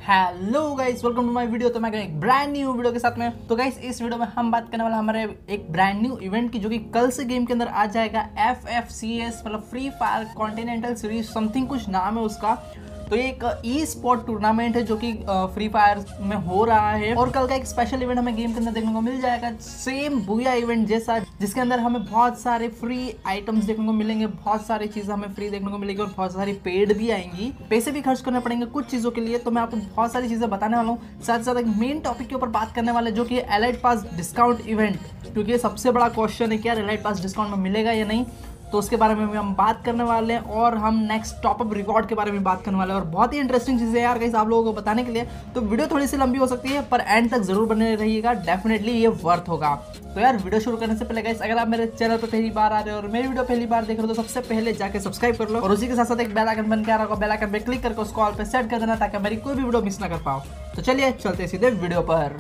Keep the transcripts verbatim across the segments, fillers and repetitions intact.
Hello guys, welcome to my video. तो मैं एक ब्रांड न्यू वीडियो के साथ में। तो गाइस इस वीडियो में हम बात करने वाला हमारे एक ब्रांड न्यू इवेंट की, जो कि कल से गेम के अंदर आ जाएगा। एफ एफ सी एस मतलब Free Fire Continental Series something कुछ नाम है उसका। तो ये एक ई स्पोर्ट टूर्नामेंट है जो कि फ्री फायर में हो रहा है, और कल का एक स्पेशल इवेंट हमें गेम के अंदर देखने को मिल जाएगा, सेम बुया इवेंट जैसा, जिसके अंदर हमें बहुत सारे फ्री आइटम्स देखने को मिलेंगे, बहुत सारी चीज़ें हमें फ्री देखने को मिलेगी और बहुत सारी पेड भी आएंगी। पैसे भी खर्च करने पड़ेंगे कुछ चीज़ों के लिए। तो मैं आपको बहुत सारी चीज़ें बताने वाला हूँ, साथ साथ एक मेन टॉपिक के ऊपर बात करने वाले, जो कि एलाइट पास डिस्काउंट इवेंट, क्योंकि ये सबसे बड़ा क्वेश्चन है कि यार एलाइट पास डिस्काउंट में मिलेगा या नहीं। तो उसके बारे में भी हम बात करने वाले हैं, और हम नेक्स्ट टॉपअप रिवॉर्ड के बारे में बात करने वाले हैं, और बहुत ही इंटरेस्टिंग चीज़ें यार गाइस आप लोगों को बताने के लिए। तो वीडियो थोड़ी सी लंबी हो सकती है, पर एंड तक जरूर बने रहिएगा, डेफिनेटली ये वर्थ होगा। तो यार वीडियो शुरू करने से पहले गाइस, अगर आप मेरे चैनल पर पहली बार आ रहे हो और मेरी वीडियो पहली बार देख रहे हो, तो सबसे पहले जाके सब्सक्राइब कर लो, और उसी के साथ साथ एक बेल आइकन बन के आ रहा होगा, बेल आइकन पे क्लिक करके उसको ऑल पे सेट कर देना, ताकि मेरी कोई भी वीडियो मिस ना कर पाओ। तो चलिए चलते सीधे वीडियो पर।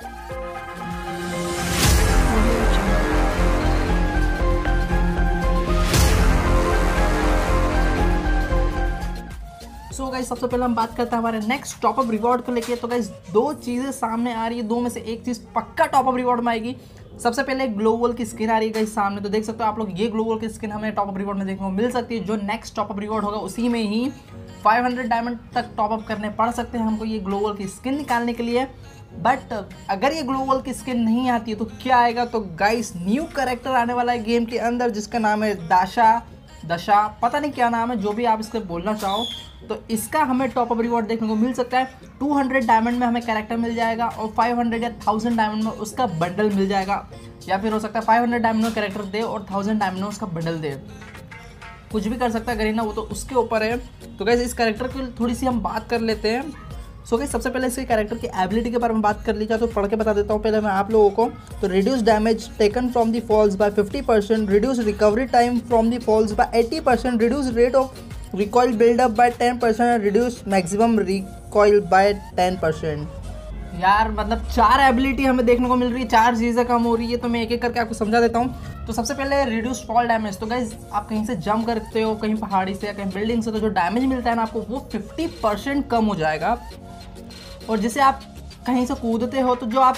सो गाइस सबसे पहले हम बात करते हैं हमारे नेक्स्ट टॉपअप रिवॉर्ड को लेके। तो गाइस दो चीज़ें सामने आ रही है, दो में से एक चीज़ पक्का टॉपअप रिवॉर्ड में आएगी। सबसे पहले ग्लोबल की स्किन आ रही है गाइस सामने, तो देख सकते हो आप लोग, ये ग्लोबल की स्किन हमें टॉपअप रिवॉर्ड में देखने को मिल सकती है। जो नेक्स्ट टॉपअप रिवॉर्ड होगा उसी में ही पाँच सौ डायमंड तक टॉपअप करने पड़ सकते हैं हमको ये ग्लोबल की स्किन निकालने के लिए। बट अगर ये ग्लोबल की स्किन नहीं आती है तो क्या आएगा? तो गाइस न्यू कैरेक्टर आने वाला है गेम के अंदर, जिसका नाम है दाशा दशा, पता नहीं क्या नाम है, जो भी आप इसके बोलना चाहो। तो इसका हमें टॉपअप रिवॉर्ड देखने को मिल सकता है। दो सौ डायमंड में हमें कैरेक्टर मिल जाएगा, और पाँच सौ या एक हज़ार डायमंड में उसका बंडल मिल जाएगा, या फिर हो सकता है पाँच सौ डायमंड में कैरेक्टर दे और एक हज़ार डायमंड में उसका बंडल दे। कुछ भी कर सकता है गरीना, वो तो उसके ऊपर है। तो गाइस इस कैरेक्टर की थोड़ी सी हम बात कर लेते हैं। सो गाइस सबसे पहले इसके कैरेक्टर की एबिलिटी के बारे में बात कर ली जाए, तो पढ़ के बता देता हूँ पहले मैं आप लोगों को। तो reduce damage taken from the falls by fifty percent, reduce recovery time from the falls by eighty percent, reduce rate of recoil buildup by ten percent, reduce maximum recoil by ten percent. यार मतलब चार ability हमें देखने को मिल रही है, चार चीज़ें कम हो रही है। तो मैं एक एक करके आपको समझा देता हूँ। तो सबसे पहले रिड्यूस फॉल डैमेज। तो गाइस आप कहीं से जंप करते हो, कहीं पहाड़ी से या कहीं बिल्डिंग से, तो जो डैमेज मिलता है ना आपको, वो फिफ्टी परसेंट कम हो जाएगा। और जैसे आप कहीं से कूदते हो, तो जो आप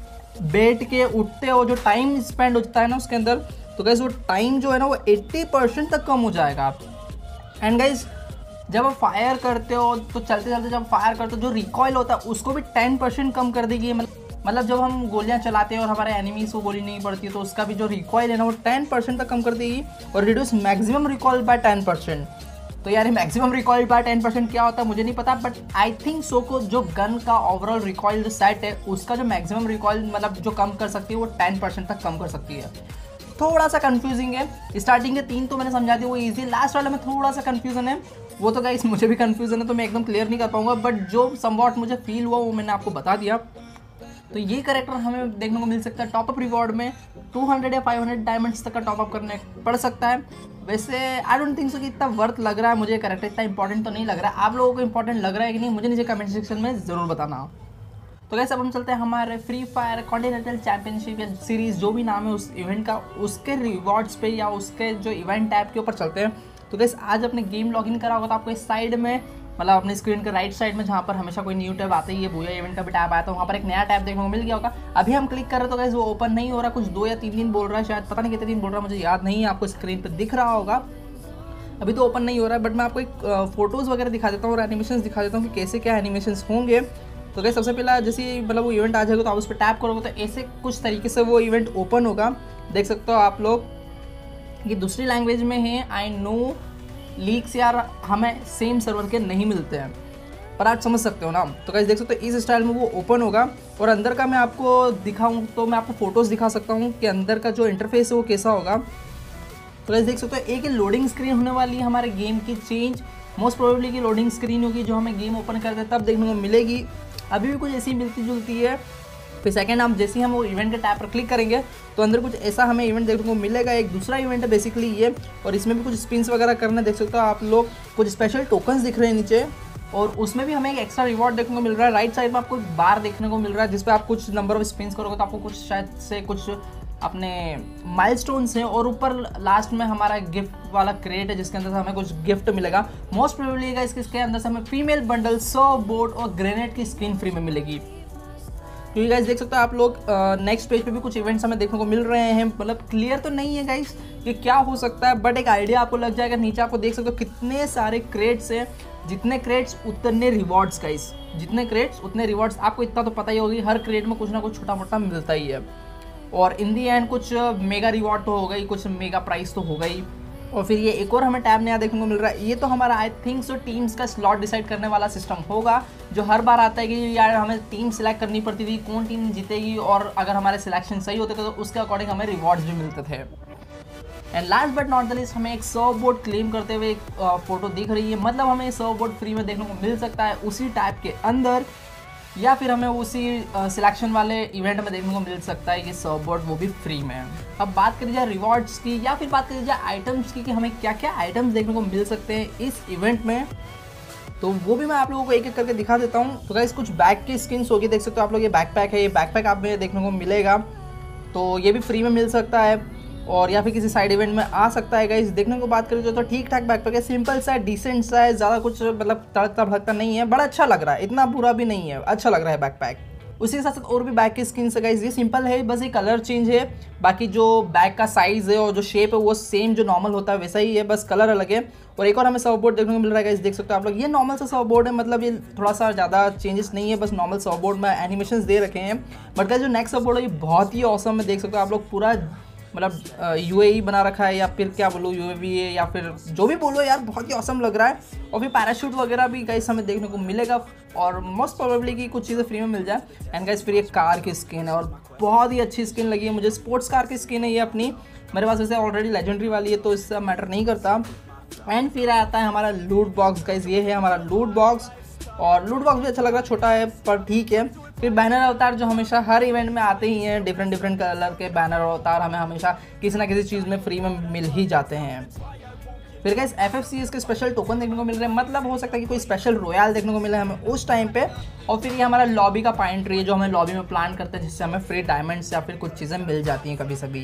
बैठ के उठते हो, जो टाइम स्पेंड होता है ना उसके अंदर, तो गाइस वो टाइम जो है ना वो अस्सी परसेंट तक कम हो जाएगा। एंड गाइस जब आप फायर करते हो, तो चलते चलते जब फायर करते हो, जो रिकॉइल होता है उसको भी टेन परसेंट कम कर देगी। मतलब जब हम गोलियां चलाते हैं और हमारे एनिमीज को गोली नहीं पड़ती, तो उसका भी जो रिकॉइल है ना वो टेन परसेंट तक कम कर देगी। और reduce maximum recoil by ten percent. तो यार maximum recoil by ten percent क्या होता है मुझे नहीं पता, बट आई थिंक सो को जो गन का ओवरऑल रिकॉइल जो सेट है, उसका जो मैक्सिमम रिकॉइल मतलब जो कम कर सकती है, वो टेन परसेंट तक कम कर सकती है। थोड़ा सा कंफ्यूजिंग है। स्टार्टिंग के तीन तो मैंने समझा दिया, वो इजी। लास्ट वाले में थोड़ा सा कंफ्यूजन है, वो तो गाइस मुझे भी कंफ्यूजन है, तो मैं एकदम क्लियर नहीं कर पाऊंगा, बट जो समवॉट मुझे फील हुआ वो मैंने आपको बता दिया। तो ये कैरेक्टर हमें देखने को मिल सकता है टॉपअप रिवॉर्ड में। दो सौ या पाँच सौ डायमंड्स तक का टॉपअप करने पड़ सकता है। वैसे आई डोंट थिंक सो कि इतना वर्थ लग रहा है मुझे, कैरेक्टर इतना इंपॉर्टेंट तो नहीं लग रहा है। आप लोगों को इंपॉर्टेंट लग रहा है कि नहीं, मुझे नीचे कमेंट सेक्शन में ज़रूर बताना। तो गाइस अब हम चलते हैं हमारे फ्री फायर कॉन्टिनेंटल चैंपियनशिप या सीरीज़, जो भी नाम है उस इवेंट का, उसके रिवॉर्ड्स पे या उसके जो इवेंट टैब के ऊपर चलते हैं। तो गाइस आज अपने गेम लॉगिन करा होगा, तो आपको इस साइड में मतलब अपनी स्क्रीन के राइट साइड में, जहाँ पर हमेशा कोई न्यू टैब आता ही है, बुया इवेंट का भी टैब आया, तो वहाँ पर एक नया टैब देखने को मिल गया होगा। अभी हम क्लिक कर रहे हैं तो गाइस वो ओपन नहीं हो रहा, कुछ दो या तीन दिन बोल रहा है, शायद पता नहीं कितने दिन बोल रहा है, मुझे याद नहीं है। आपको स्क्रीन पर दिख रहा होगा, अभी तो ओपन नहीं हो रहा है, बट मैं आपको एक फोटोज़ वगैरह दिखा देता हूँ और एनिमेशन दिखा देता हूँ कि कैसे क्या एनिमेशन होंगे। तो गाइस सबसे पहला जैसे मतलब वो इवेंट आ जाएगा, तो आप उस पर टैप करोगे तो ऐसे कुछ तरीके से वो इवेंट ओपन होगा। देख सकते हो आप लोग, ये दूसरी लैंग्वेज में है। आई नो लीक्स यार हमें सेम सर्वर के नहीं मिलते हैं, पर आप समझ सकते हो ना। तो गाइस देख सकते हो इस स्टाइल में वो ओपन होगा, और अंदर का मैं आपको दिखाऊँ तो मैं आपको फोटोज़ दिखा सकता हूँ कि अंदर का जो इंटरफेस है वो कैसा होगा। तो गाइस देख सकते हो एक लोडिंग स्क्रीन होने वाली है हमारे गेम की चेंज। मोस्ट प्रोबेबली की लोडिंग स्क्रीन होगी, जो हमें गेम ओपन करते हैं तब देखने को मिलेगी। अभी भी कुछ ऐसी मिलती जुलती है। फिर सेकंड हम जैसे ही हम वो इवेंट के टैब पर क्लिक करेंगे, तो अंदर कुछ ऐसा हमें इवेंट देखने को मिलेगा। एक दूसरा इवेंट है बेसिकली ये, और इसमें भी कुछ स्पिन्स वगैरह करना, देख सकते हो आप लोग, कुछ स्पेशल टोकन्स दिख रहे हैं नीचे, और उसमें भी हमें एक एक्स्ट्रा रिवॉर्ड देखने को मिल रहा है। राइट साइड में आपको बार देखने को मिल रहा है, जिस पर आप कुछ नंबर ऑफ स्पिन्स करोगे तो आपको कुछ शायद से कुछ अपने माइलस्टोन्स हैं और ऊपर लास्ट में हमारा गिफ्ट वाला क्रेट है जिसके अंदर से हमें कुछ गिफ्ट मिलेगा। मोस्ट प्रोबेबली गाइस इसके अंदर से हमें फीमेल बंडल, सर्फ बोर्ड और ग्रेनेड की स्किन फ्री में मिलेगी। क्योंकि गाइस देख सकते हो आप लोग नेक्स्ट पेज पे भी कुछ इवेंट्स हमें देखने को मिल रहे हैं, मतलब क्लियर तो नहीं है गाइस कि क्या हो सकता है, बट एक आइडिया आपको लग जाएगा। नीचे आपको देख सकते हो कितने सारे क्रेट्स हैं, जितने क्रेट्स उतने रिवॉर्ड्स गाइस, जितने क्रेट्स उतने रिवॉर्ड्स। आपको इतना तो पता ही होगी हर क्रेट में कुछ ना कुछ छोटा मोटा मिलता ही है, और इन दी एंड कुछ मेगा रिवॉर्ड तो होगा ही, कुछ मेगा प्राइस तो होगा ही। और फिर ये एक और हमें टैब नया देखने को मिल रहा है। ये तो हमारा आई थिंक सो टीम्स का स्लॉट डिसाइड करने वाला सिस्टम होगा, जो हर बार आता है कि यार हमें टीम सिलेक्ट करनी पड़ती थी कौन टीम जीतेगी, और अगर हमारे सिलेक्शन सही होते थे तो उसके अकॉर्डिंग हमें रिवॉर्ड्स भी मिलते थे। And last but not the least हमें एक सर्फ बोर्ड क्लेम करते हुए एक फोटो दिख रही है, मतलब हमें सर्फ बोर्ड फ्री में देखने को मिल सकता है उसी टैब के अंदर, या फिर हमें उसी सिलेक्शन वाले इवेंट में देखने को मिल सकता है कि सर्फ बोर्ड वो भी फ्री में है। अब बात करी जाए रिवॉर्ड्स की या फिर बात करी जाए आइटम्स की कि हमें क्या क्या आइटम्स देखने को मिल सकते हैं इस इवेंट में, तो वो भी मैं आप लोगों को एक एक करके दिखा देता हूँ। तो गाइस कुछ बैग की स्किन्स होगी, देख सकते हो आप लोग ये बैकपैक है, ये बैकपैक आप में देखने को मिलेगा, तो ये भी फ्री में मिल सकता है और या फिर किसी साइड इवेंट में आ सकता है। गाइस देखने को बात करें तो ठीक ठाक बैकपैक है, सिंपल सा है, डिसेंट सा है, ज़्यादा कुछ मतलब तड़कता भड़कता नहीं है, बड़ा अच्छा लग रहा है, इतना बुरा भी नहीं है, अच्छा लग रहा है बैकपैक। उसी के साथ साथ और भी बैग की स्किन है गाइस, ये सिंपल है, बस ये कलर चेंज है, बाकी जो बैग का साइज़ है और जो शेप है वो सेम जो नॉर्मल होता है वैसा ही है, बस कलर अलग है। और एक और हमें सर्फ बोर्ड देखने को मिल रहा है गाइस, देख सकते हो आप लोग, ये नॉर्मल सा सर्फ बोर्ड है, मतलब ये थोड़ा सा ज़्यादा चेंजेस नहीं है, बस नॉर्मल सर्फ बोर्ड में एनिमेशन दे रखे हैं। बट गाइस जो नेक्स्ट सर्फ बोर्ड है ये बहुत ही औसम है, देख सकते हो आप लोग, पूरा मतलब यूएई बना रखा है, या फिर क्या बोलो यूएवी है, या फिर जो भी बोलो यार, बहुत ही औसम लग रहा है। और फिर पैराशूट वगैरह भी गाइस हमें देखने को मिलेगा, और मोस्ट प्रोबेबली की कुछ चीज़ें फ्री में मिल जाए। एंड गाइस फिर ये कार की स्किन है और बहुत ही अच्छी स्किन लगी है मुझे, स्पोर्ट्स कार की स्किन है ये अपनी, मेरे पास वैसे ऑलरेडी लेजेंडरी वाली है तो इससे मैटर नहीं करता। एंड फिर आता है हमारा लूट बॉक्स गाइस, ये है हमारा लूट बॉक्स, और लूट बॉक्स भी अच्छा लग रहा है, छोटा है पर ठीक है। फिर बैनर अवतार जो हमेशा हर इवेंट में आते ही हैं, डिफरेंट डिफरेंट कलर के बैनर अवतार हमें हमेशा किसी ना किसी चीज़ में फ्री में मिल ही जाते हैं। फिर guys F F C S के स्पेशल टोकन देखने को मिल रहे हैं, मतलब हो सकता है कि कोई स्पेशल रॉयल देखने को मिले हमें उस टाइम पे। और फिर ये हमारा लॉबी का पाइन ट्री है जो हमें लॉबी में प्लान करते हैं, जिससे हमें फ्री डायमंड्स या फिर कुछ चीज़ें मिल जाती हैं कभी सभी।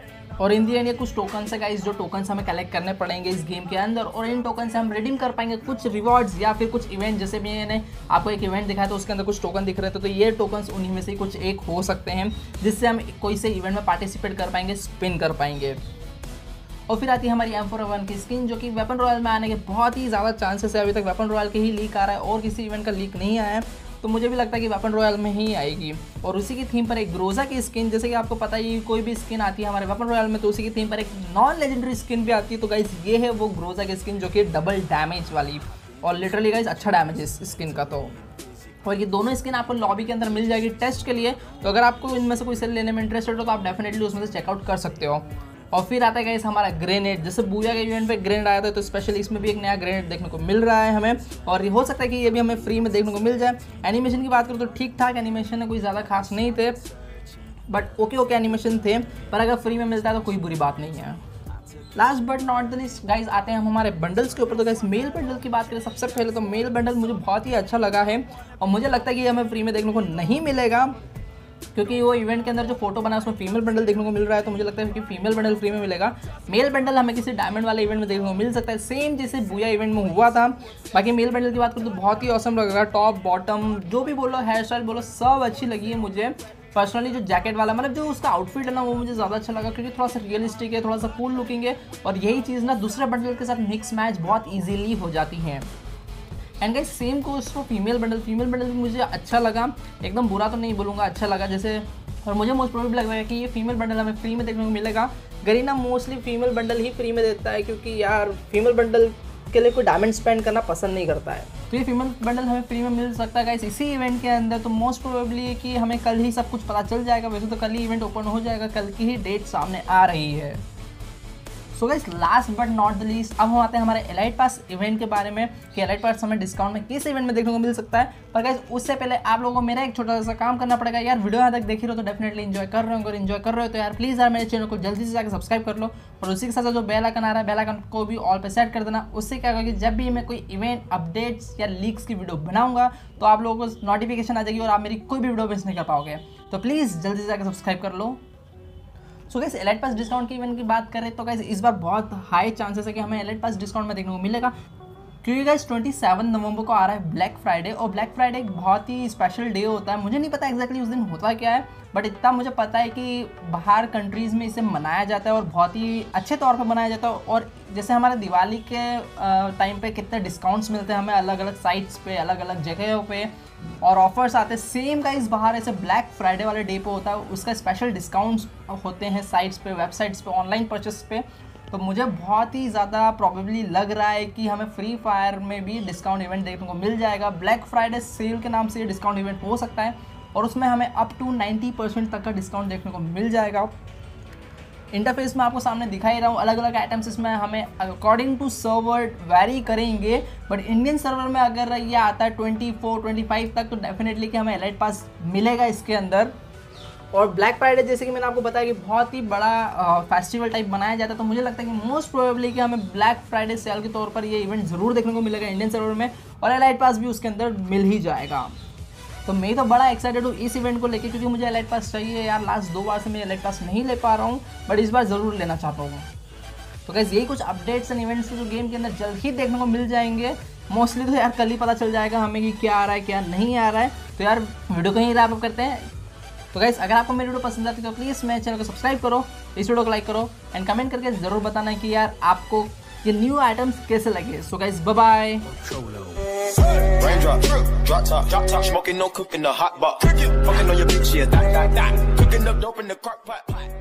और इन दी एंड ये कुछ टोकन्स है गाइस, जो टोकन्स हमें कलेक्ट करने पड़ेंगे इस गेम के अंदर, और इन टोकन से हम रिडीम कर पाएंगे कुछ रिवॉर्ड्स या फिर कुछ इवेंट। जैसे भी मैंने आपको एक इवेंट दिखाया तो उसके अंदर कुछ टोकन दिख रहे थे, तो ये टोकन्स उन्हीं में से कुछ एक हो सकते हैं, जिससे हम कोई से इवेंट में पार्टिसिपेट कर पाएंगे, स्पिन कर पाएंगे। और फिर आती है हमारी एम फोर वन की स्किन, जो कि वेपन रॉयल में आने के बहुत ही ज़्यादा चांसेस है। अभी तक वेपन रॉयल के ही लीक आ रहा है और किसी इवेंट का लीक नहीं आया है, तो मुझे भी लगता है कि वेपन रॉयल में ही आएगी। और उसी की थीम पर एक ग्रोजा की स्किन, जैसे कि आपको पता ही कोई भी स्किन आती है हमारे वेपन रॉयल में तो उसी की थीम पर एक नॉन लेजेंडरी स्किन भी आती है। तो गाइस ये है वो ग्रोजा की स्किन जो कि डबल डैमेज वाली, और लिटरली गाइस अच्छा डैमेज है इस स्किन का। तो और ये दोनों स्किन आपको लॉबी के अंदर मिल जाएगी टेस्ट के लिए, तो अगर आपको इनमें से कोई सेल लेने में इंटरेस्टेड हो तो आप डेफिनेटली उसमें से चेकआउट कर सकते हो। और फिर आता है गाइस हमारा ग्रेनेड, जैसे बूया के इवेंट पे ग्रेनेड आया था तो स्पेशली इसमें भी एक नया ग्रेनेड देखने को मिल रहा है हमें, और ये हो सकता है कि ये भी हमें फ्री में देखने को मिल जाए। एनिमेशन की बात करूँ तो ठीक ठाक एनिमेशन है, कोई ज़्यादा खास नहीं थे, बट ओके ओके एनिमेशन थे, पर अगर फ्री में मिलता है तो कोई बुरी बात नहीं है। Last but not the least guys आते हैं हम हमारे बंडल्स के ऊपर। तो गाइस मेल बंडल की बात करें सबसे पहले तो मेल बंडल मुझे बहुत ही अच्छा लगा है, और मुझे लगता है कि ये हमें फ्री में देखने को नहीं मिलेगा, क्योंकि वो इवेंट के अंदर जो फोटो बना है उसमें फीमेल बंडल देखने को मिल रहा है, तो मुझे लगता है कि फीमेल बंडल फ्री में मिलेगा। मेल बंडल हमें किसी डायमंड वाले इवेंट में देखने को मिल सकता है, सेम जैसे बूया इवेंट में हुआ था। बाकी मेल बंडल की बात करूँ तो बहुत ही औसम लग रहा है, टॉप बॉटम जो भी बोलो, हेयर स्टाइल बोलो, सब अच्छी लगी है मुझे पर्सनली। जो जैकेट वाला मतलब जो उसका आउटफिट है ना वो मुझे ज़्यादा अच्छा लगा, क्योंकि थोड़ा सा रियलिस्टिक है, थोड़ा सा कूल लुकिंग है, और यही चीज़ ना दूसरे बंडल के साथ मिक्स मैच बहुत ईजीली हो जाती है। एंड गाइस सेम को उसको फीमेल बंडल फीमेल बंडल भी मुझे अच्छा लगा, एकदम बुरा तो नहीं बोलूँगा, अच्छा लगा जैसे। और मुझे मोस्ट प्रोबेबली लग रहा है कि ये फीमेल बंडल हमें फ्री में देखने को मिलेगा। गरीना मोस्टली फीमेल बंडल ही फ्री में देता है, क्योंकि यार फीमेल बंडल के लिए कोई डायमंड स्पेंड करना पसंद नहीं करता है, तो ये फीमेल बंडल हमें फ्री में मिल सकता है गाइस इसी इवेंट के अंदर। तो मोस्ट प्रोबेबली कि हमें कल ही सब कुछ पता चल जाएगा, वैसे तो कल ही इवेंट ओपन हो जाएगा, कल की ही डेट सामने आ रही है। So guys last but not the least अब हम आते हैं हमारे एलाइट पास इवेंट के बारे में, कि एलाइट पास हमें डिस्काउंट में किस इवेंट में देखने को मिल सकता है। पर गाइस उससे पहले आप लोगों को मेरा एक छोटा सा काम करना पड़ेगा यार, वीडियो यहाँ तक देख रहे हो तो डेफिनेटली एंजॉय कर रहे हो, अगर एंजॉय कर रहे हो तो यार प्लीज़ यार मेरे चैनल को जल्दी से जाकर सब्सक्राइब कर लो, और उसी के साथ जो बेल आइकन आ रहा है बेल आइकन को भी ऑल पे सेट कर देना। उससे क्या होगा कि जब भी मैं कोई इवेंट अपडेट्स या लीक्स की वीडियो बनाऊंगा तो आप लोगों को नोटिफिकेशन आ जाएगी और आप मेरी कोई भी वीडियो मिस नहीं कर पाओगे। तो प्लीज़ जल्दी से जाकर सब्सक्राइब कर लो। So guys elite pass discount की इवेंट की बात करें तो गाइस इस बार बहुत हाई चांसेस है कि हमें एलाइट पास डिस्काउंट में देखने को मिलेगा, क्योंकि गाइस सत्ताईस नवंबर को आ रहा है ब्लैक फ्राइडे, और ब्लैक फ्राइडे एक बहुत ही स्पेशल डे होता है। मुझे नहीं पता एग्जैक्टली उस दिन होता क्या है, बट इतना मुझे पता है कि बाहर कंट्रीज़ में इसे मनाया जाता है और बहुत ही अच्छे तौर पर मनाया जाता है। और जैसे हमारे दिवाली के टाइम पे कितने डिस्काउंट्स मिलते हैं हमें अलग अलग साइट्स पे, अलग अलग जगहों पे, और ऑफर्स आते हैं, सेम गाइस बाहर ऐसे ब्लैक फ्राइडे वाले डे पे होता है, उसका स्पेशल डिस्काउंट्स होते हैं साइट्स पे, वेबसाइट्स पे, ऑनलाइन परचेस पे। तो मुझे बहुत ही ज़्यादा प्रॉबेबली लग रहा है कि हमें फ्री फायर में भी डिस्काउंट इवेंट देखने को मिल जाएगा। ब्लैक फ्राइडे सेल के नाम से ये डिस्काउंट इवेंट हो सकता है और उसमें हमें अप टू नब्बे परसेंट तक का डिस्काउंट देखने को मिल जाएगा। इंटरफेस में आपको सामने दिखा ही रहा हूँ, अलग अलग आइटम्स इसमें हमें अकॉर्डिंग टू सर्वर वैरी करेंगे, बट इंडियन सर्वर में अगर ये आता है चौबीस, पच्चीस तक तो डेफिनेटली कि हमें एलाइट पास मिलेगा इसके अंदर। और ब्लैक फ्राइडे जैसे कि मैंने आपको बताया कि बहुत ही बड़ा फेस्टिवल टाइप बनाया जाता है, तो मुझे लगता है कि मोस्ट प्रोबेबली कि हमें ब्लैक फ्राइडे सेल के तौर पर ये इवेंट ज़रूर देखने को मिलेगा इंडियन सर्वर में, और एलाइट पास भी उसके अंदर मिल ही जाएगा। तो मैं तो बड़ा एक्साइटेड हूँ इस इवेंट को लेके, क्योंकि मुझे एलाइट पास चाहिए यार। लास्ट दो बार से मैं एलाइट पास नहीं ले पा रहा हूँ, बट इस बार ज़रूर लेना चाहता हूँ। तो गाइस यही कुछ अपडेट्स एंड इवेंट्स जो गेम के अंदर जल्द ही देखने को मिल जाएंगे। मोस्टली तो यार कल ही पता चल जाएगा हमें कि क्या आ रहा है क्या नहीं आ रहा है। तो यार वीडियो को ही रैप अप करते हैं। तो गाइस अगर आपको मेरी वीडियो पसंद आती है तो प्लीज़ मेरे चैनल को सब्सक्राइब करो, इस वीडियो को लाइक करो एंड कमेंट करके ज़रूर बताना कि यार आपको ये न्यू आइटम्स कैसे लगे। So guys bye bye. Raindrop, drop top, drop top, smoking, no cooking, the hot pot. Fucking on your bitch, yeah, that, that, that. Cooking up dope in the crock pot.